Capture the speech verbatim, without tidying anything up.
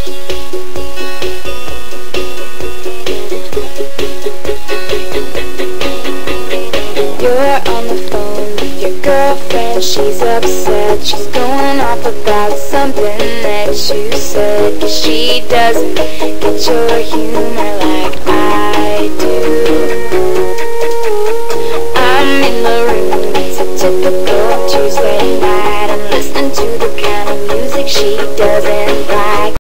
You're on the phone with your girlfriend, she's upset. She's going off about something that you said, 'cause she doesn't get your humor like I do. I'm in the room, it's a typical Tuesday night. I'm listening to the kind of music she doesn't like.